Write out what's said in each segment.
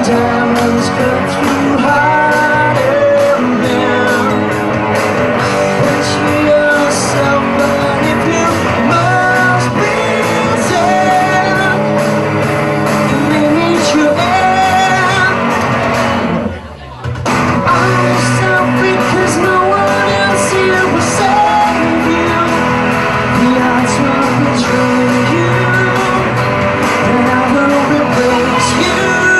diamonds cut through heart and then picture yourself, but if you must be sad, let me your end. I'm yourself because no one else here will save you. The odds will betray you, and I will replace you.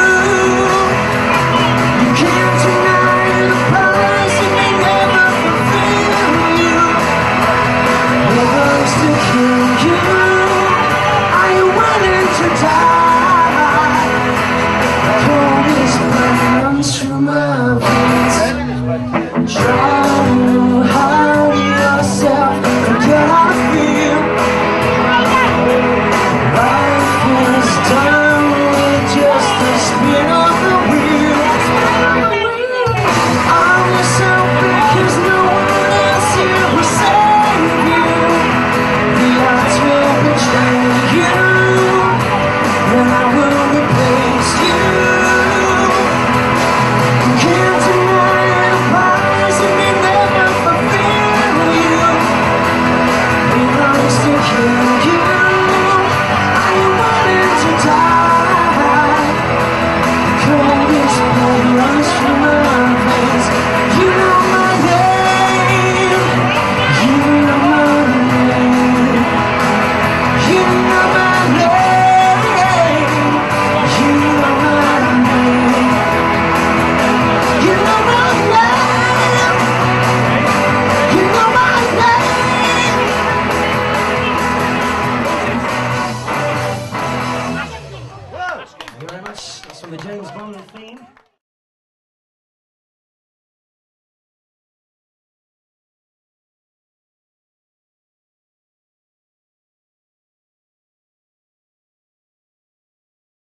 You can't deny the price, it may never fulfill you. It wants to kill you. Are you willing to die? Coldest runs through my veins. Try to hide yourself, forget how to feel. Life is done with just a spin of the wheel. I'm yourself because no one else here will save you. The odds will betray you, and I will replace you. You can't deny the price, it may never fulfill you. It wants to kill you. Are you willing to die? Coldest blood runs through my veins. You know my name. You know my name. You know my name. You know my name. You know my name. You know my name. Thank you very much. That's from the James Bond theme.